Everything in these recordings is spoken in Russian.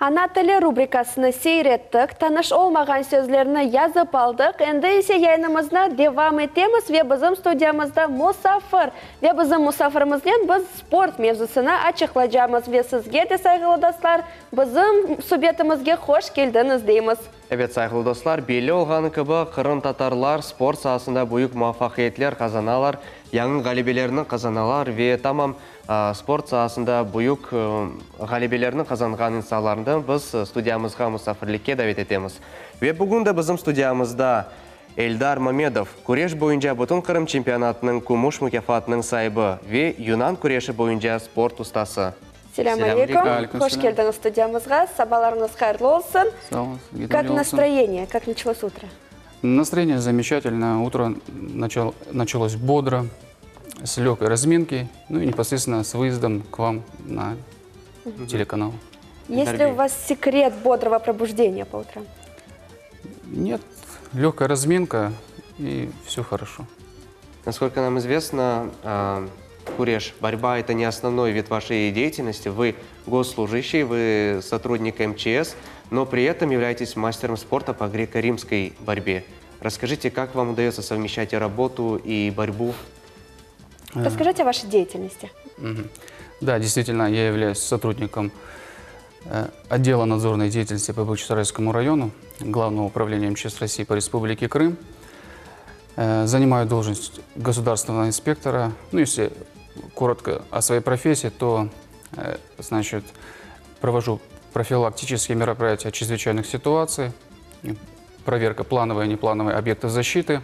Ана тілі рубрикасыны сейреттік, таныш олмаған сөзлеріні язып алдық. Енді есе яйнымызна девам етеміз ве бізім студиямызда мұсафыр. Ве бізім мұсафырымызден біз спорт мевзусына ачықладжамыз. Ве сізге де сайғылы достар, бізім субъетімізге хош келдіңіз дейміз. Evet sayılı dostlar, belli olğanı kıbı Qırım Tatarlar spor sahasında büyük muvaffakiyetler kazanalar, yangi galibelerini kazanalar ve tamam sport sahasında büyük galibelerini kazanğan insanlarını biz studiyamızga musafirlikке davet etemiz. Ve bugün de bizim studiyamızda Eldar Mamedov, kureş boyunca bütün Qırım çempionatının kumuş mükafatının sahibi ve Yunan kureşi boyunca sport ustası. Selam алейкум. Хош келдіңіз студиямызға. Сабаларыңыз қайырлы олсын. Как настроение? Как началось утро? Настроение замечательное. Утро началось бодро, с легкой разминки, ну и непосредственно с выездом к вам на телеканал. Есть ли у вас секрет бодрого пробуждения по утрам? Нет, легкая разминка и все хорошо. Насколько нам известно, Куреш, борьба – это не основной вид вашей деятельности. Вы госслужащий, вы сотрудник МЧС, но при этом являетесь мастером спорта по греко-римской борьбе. Расскажите, как вам удается совмещать и работу, и борьбу? Расскажите о вашей деятельности. Да, действительно, я являюсь сотрудником отдела надзорной деятельности по Бахчисарайскому району, Главного управления МЧС России по Республике Крым. Занимаю должность государственного инспектора. Ну, если коротко о своей профессии, то, значит, провожу профилактические мероприятия чрезвычайных ситуаций, проверка плановой и неплановой объектов защиты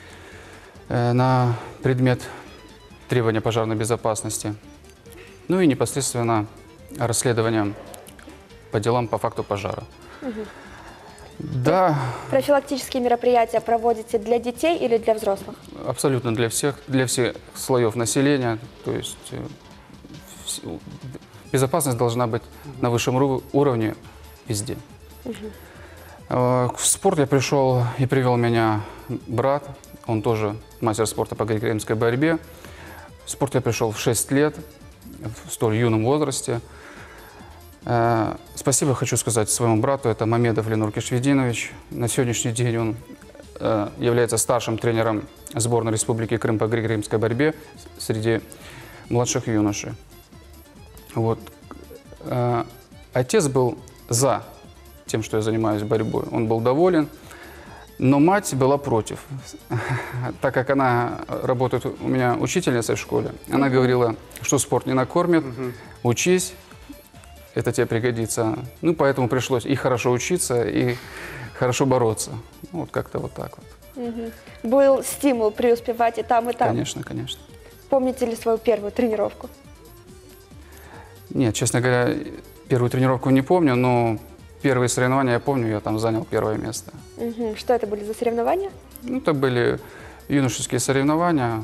на предмет требования пожарной безопасности, ну и непосредственно расследование по делам по факту пожара. Да. Профилактические мероприятия проводите для детей или для взрослых? Абсолютно для всех слоев населения. То есть безопасность должна быть на высшем уровне везде. В спорт я пришел и привел меня брат. Он тоже мастер спорта по греко-римской борьбе. В спорт я пришел в 6 лет, в столь юном возрасте. Спасибо хочу сказать своему брату, это Мамедов Ленур Кишвединович. На сегодняшний день он является старшим тренером сборной Республики Крым по греко-римской борьбе среди младших юношей. Вот. Отец был за тем, что я занимаюсь борьбой. Он был доволен, но мать была против. Так как она работает у меня учительницей в школе, она говорила, что спорт не накормит, учись. Это тебе пригодится. Ну, поэтому пришлось и хорошо учиться, и хорошо бороться. Вот как-то вот так вот. Был стимул преуспевать и там, и там? Конечно, конечно. Помните ли свою первую тренировку? Нет, честно говоря, первую тренировку не помню, но первые соревнования я помню, я там занял первое место. Что это были за соревнования? Ну, это были юношеские соревнования.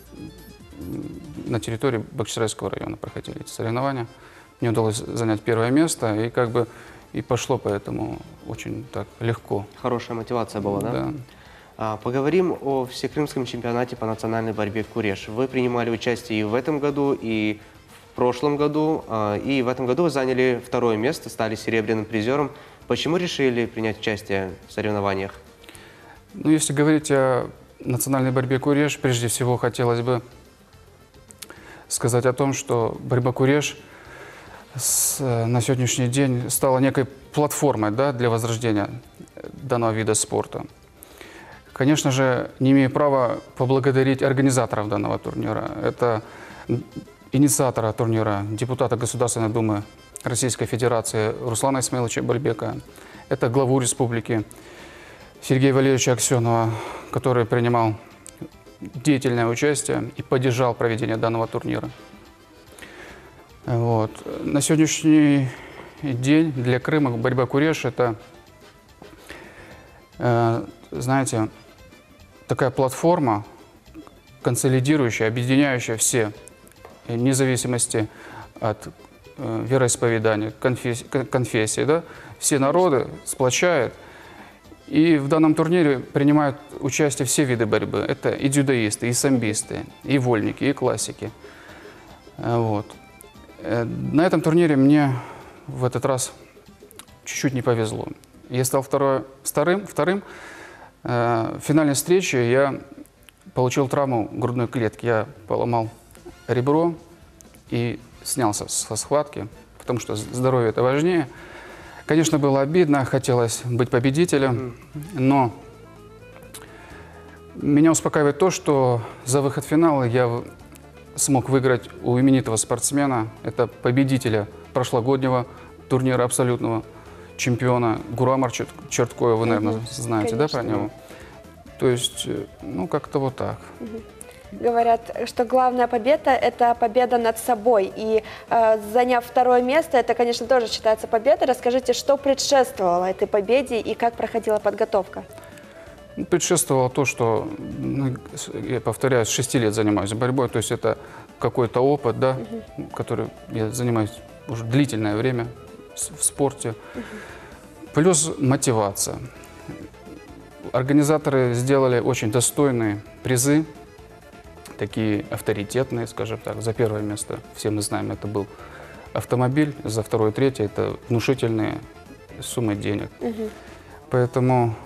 На территории Бахчисарайского района проходили эти соревнования. Мне удалось занять первое место, и как бы и пошло поэтому очень так легко. Хорошая мотивация была, да? Да. Поговорим о всекрымском чемпионате по национальной борьбе в Куреш. Вы принимали участие и в этом году, и в прошлом году, и в этом году вы заняли второе место, стали серебряным призером. Почему решили принять участие в соревнованиях? Ну, если говорить о национальной борьбе Куреш, прежде всего хотелось бы сказать о том, что борьба Куреш на сегодняшний день стала некой платформой, да, для возрождения данного вида спорта. Конечно же, не имею права поблагодарить организаторов данного турнира. Это инициатора турнира, депутата Государственной Думы Российской Федерации Руслана Исмаиловича Бальбека. Это главу республики Сергея Валерьевича Аксенова, который принимал деятельное участие и поддержал проведение данного турнира. Вот. На сегодняшний день для Крыма борьба Куреш – это, знаете, такая платформа, консолидирующая, объединяющая все, вне зависимости от вероисповедания, конфессии, да? Все народы сплочает. И в данном турнире принимают участие все виды борьбы. Это и дзюдоисты, и самбисты, и вольники, и классики. Вот. На этом турнире мне в этот раз чуть-чуть не повезло. Я стал вторым. В финальной встрече я получил травму грудной клетки. Я поломал ребро и снялся со схватки, потому что здоровье – это важнее. Конечно, было обидно, хотелось быть победителем, но меня успокаивает то, что за выход в финал я смог выиграть у именитого спортсмена, это победителя прошлогоднего турнира, абсолютного чемпиона Гурамар Черткоя, вы, наверное, знаете, конечно, да, про него? То есть, ну, как-то вот так. Говорят, что главная победа – это победа над собой. И заняв второе место, это, конечно, тоже считается победой. Расскажите, что предшествовало этой победе и как проходила подготовка? Предшествовало то, что, ну, я повторяю, с 6 лет занимаюсь борьбой. То есть это какой-то опыт, да, который я занимаюсь уже длительное время в спорте. Плюс мотивация. Организаторы сделали очень достойные призы, такие авторитетные, скажем так. За первое место, все мы знаем, это был автомобиль, за второе, третье – это внушительные суммы денег. Поэтому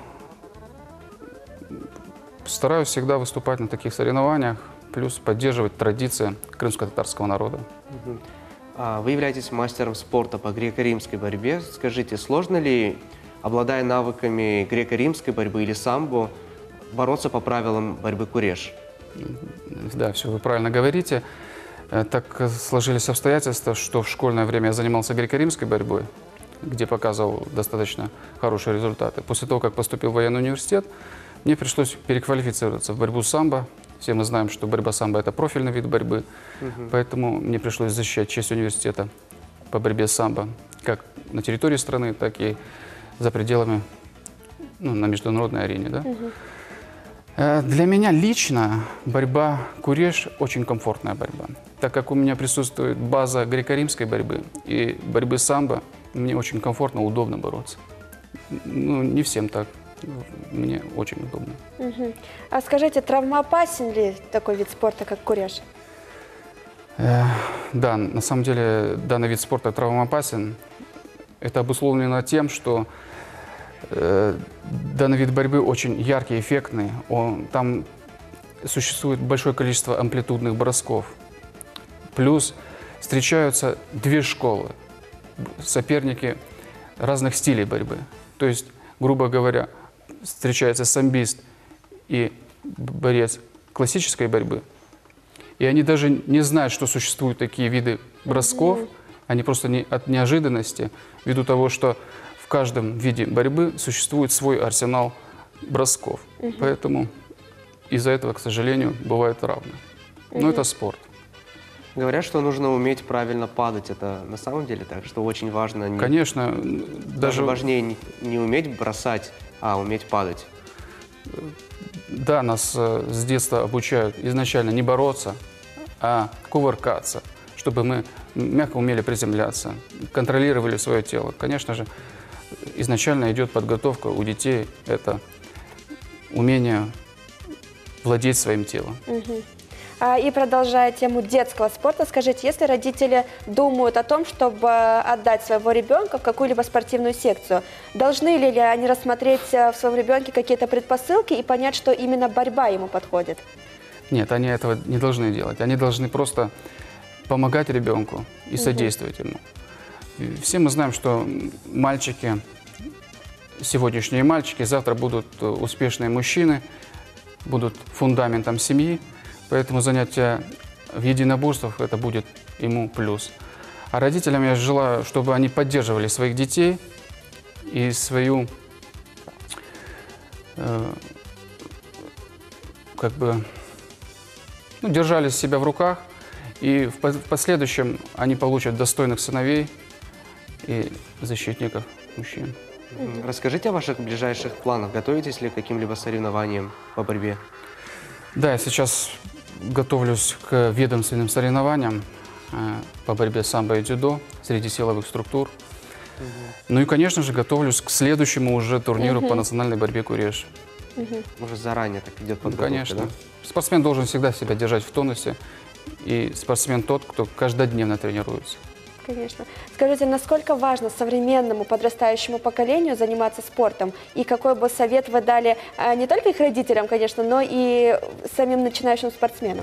стараюсь всегда выступать на таких соревнованиях, плюс поддерживать традиции крымско-татарского народа. Вы являетесь мастером спорта по греко-римской борьбе. Скажите, сложно ли, обладая навыками греко-римской борьбы или самбо, бороться по правилам борьбы куреш? Да, все вы правильно говорите. Так сложились обстоятельства, что в школьное время я занимался греко-римской борьбой, где показывал достаточно хорошие результаты. После того, как поступил в военный университет, мне пришлось переквалифицироваться в борьбу самбо. Все мы знаем, что борьба самбо – это профильный вид борьбы, поэтому мне пришлось защищать честь университета по борьбе самбо, как на территории страны, так и за пределами, ну, на международной арене. Да? Для меня лично борьба куреш – очень комфортная борьба, так как у меня присутствует база греко-римской борьбы и борьбы самбо, мне очень комфортно, удобно бороться. Ну, не всем так. Мне очень удобно. А скажите, травмоопасен ли такой вид спорта, как куреш? Да, на самом деле данный вид спорта травмоопасен. Это обусловлено тем, что данный вид борьбы очень яркий, эффектный. Там существует большое количество амплитудных бросков. Плюс встречаются две школы, соперники разных стилей борьбы. То есть, грубо говоря, встречается самбист и борец классической борьбы, и они даже не знают, что существуют такие виды бросков, они просто от неожиданности, ввиду того, что в каждом виде борьбы существует свой арсенал бросков. Поэтому из-за этого, к сожалению, бывает равно. Но это спорт. Говорят, что нужно уметь правильно падать. Это на самом деле так, что очень важно. Конечно. Даже важнее не уметь бросать, а уметь падать. Да, нас с детства обучают изначально не бороться, а кувыркаться, чтобы мы мягко умели приземляться, контролировали свое тело. Конечно же, изначально идет подготовка у детей, это умение владеть своим телом. И продолжая тему детского спорта, скажите, если родители думают о том, чтобы отдать своего ребенка в какую-либо спортивную секцию, должны ли они рассмотреть в своем ребенке какие-то предпосылки и понять, что именно борьба ему подходит? Нет, они этого не должны делать. Они должны просто помогать ребенку и содействовать ему. Все мы знаем, что мальчики, сегодняшние мальчики, завтра будут успешные мужчины, будут фундаментом семьи. Поэтому занятия в единоборствах – это будет ему плюс. А родителям я желаю, чтобы они поддерживали своих детей и свою, держали себя в руках. И в последующем они получат достойных сыновей и защитников мужчин. Расскажите о ваших ближайших планах. Готовитесь ли к каким-либо соревнованиям по борьбе? Да, я сейчас готовлюсь к ведомственным соревнованиям по борьбе самбо и дзюдо среди силовых структур. Ну и, конечно же, готовлюсь к следующему уже турниру по национальной борьбе куреш. Уже заранее так идет подготовка, конечно. Да? Спортсмен должен всегда себя держать в тонусе. И спортсмен тот, кто каждодневно тренируется. Конечно. Скажите, насколько важно современному подрастающему поколению заниматься спортом? И какой бы совет вы дали не только их родителям, конечно, но и самим начинающим спортсменам?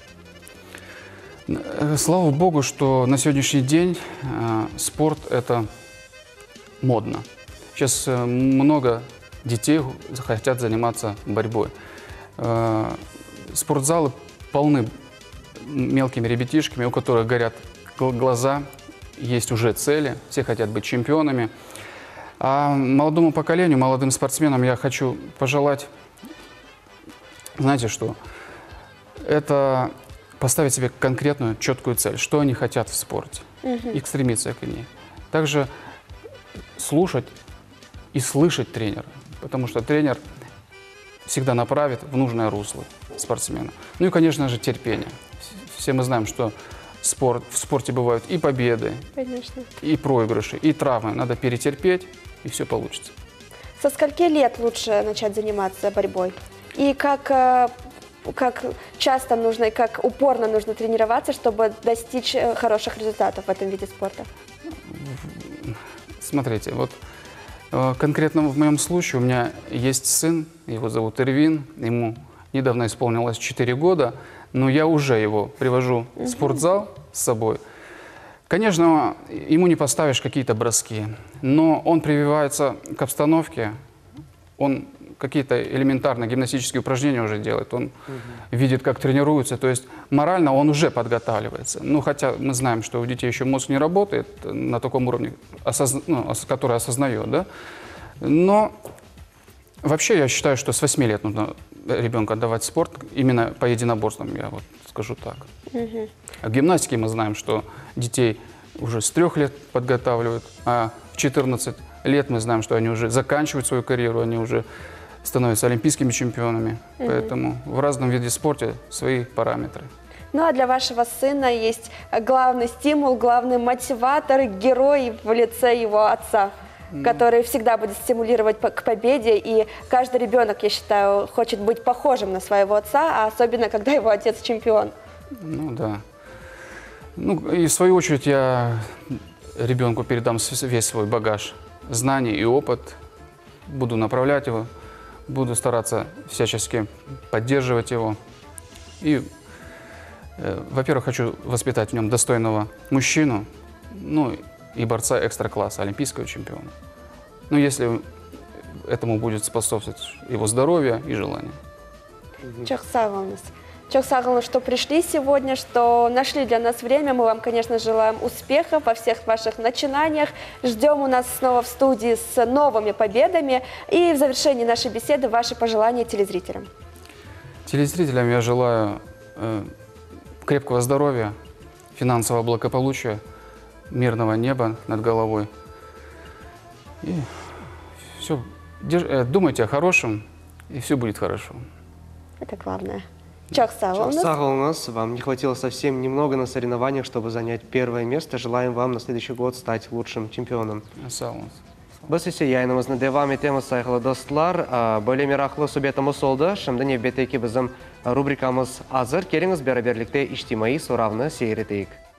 Слава Богу, что на сегодняшний день спорт – это модно. Сейчас много детей хотят заниматься борьбой. Спортзалы полны мелкими ребятишками, у которых горят глаза, есть уже цели, все хотят быть чемпионами. А молодому поколению, молодым спортсменам я хочу пожелать, знаете что, это поставить себе конкретную, четкую цель, что они хотят в спорте, и стремиться к ней. Также слушать и слышать тренера, потому что тренер всегда направит в нужное русло спортсмена. Ну и, конечно же, терпение. Все мы знаем, что в спорте бывают и победы, Конечно. и проигрыши, и травмы. Надо перетерпеть, и все получится. Со скольки лет лучше начать заниматься борьбой? И как часто нужно и как упорно нужно тренироваться, чтобы достичь хороших результатов в этом виде спорта? Смотрите, вот конкретно в моем случае у меня есть сын, его зовут Ирвин, ему недавно исполнилось 4 года, но я уже его привожу в спортзал с собой. Конечно, ему не поставишь какие-то броски, но он прививается к обстановке, он какие-то элементарные гимнастические упражнения уже делает, он видит, как тренируется, то есть морально он уже подготавливается. Ну, хотя мы знаем, что у детей еще мозг не работает на таком уровне, который осознает, да? Но вообще я считаю, что с 8 лет нужно ребенку отдавать спорт именно по единоборствам, я вот скажу так. А в гимнастике мы знаем, что детей уже с 3 лет подготавливают, а в 14 лет мы знаем, что они уже заканчивают свою карьеру, они уже становятся олимпийскими чемпионами. Поэтому в разном виде спорта свои параметры. Ну а для вашего сына есть главный стимул, главный мотиватор, герой в лице его отца, который всегда будет стимулировать к победе. И каждый ребенок, я считаю, хочет быть похожим на своего отца, а особенно, когда его отец чемпион. Ну да. Ну и в свою очередь я ребенку передам весь свой багаж знаний и опыт, буду направлять его, буду стараться всячески поддерживать его. И, во-первых, хочу воспитать в нем достойного мужчину, ну и борца экстра-класса, олимпийского чемпиона. Ну, если этому будет способствовать его здоровье и желание. Çok sağ olun, что пришли сегодня, что нашли для нас время. Мы вам, конечно, желаем успехов во всех ваших начинаниях. Ждем у нас снова в студии с новыми победами. И в завершении нашей беседы ваши пожелания телезрителям. Телезрителям я желаю крепкого здоровья, финансового благополучия, мирного неба над головой. И все. Думайте о хорошем, и все будет хорошо. Это главное. Çok sağ olun. Вам не хватило совсем немного на соревнованиях, чтобы занять первое место. Желаем вам на следующий год стать лучшим чемпионом. Біз есе яйнымызны девам етеміз, сайғылы достылар. Бөлемер ақылы субетіміз олды. Шымды небетекі біздің рубрикамыз азыр. Керіңіз бәрі-берлікте іштимаи сұравны сейретейік.